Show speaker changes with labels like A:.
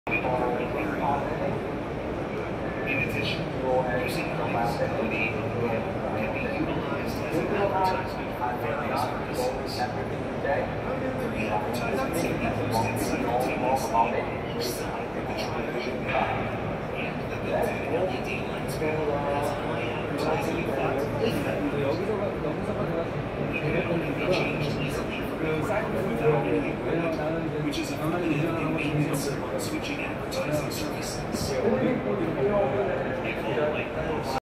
A: In addition, using flexibility can be utilized as an advertisement for various purposes. The re-advertisement can be posted simultaneously on each side of the television panel, and the built-in LED lens panel has a high advertising effect if it can be changed easily without any equipment, which is effective in maintenance and switching advertising services.